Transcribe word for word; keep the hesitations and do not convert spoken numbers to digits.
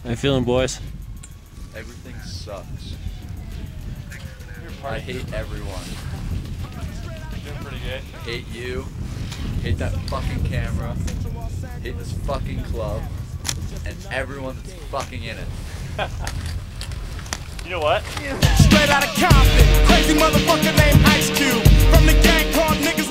How you feeling, boys? Everything sucks. I hate everyone. Doing pretty good. Hate you. Hate that fucking camera. Hate this fucking club. And everyone that's fucking in it. You know what? Straight out of Compton, crazy motherfucker named Ice Cube. From the gang called niggas.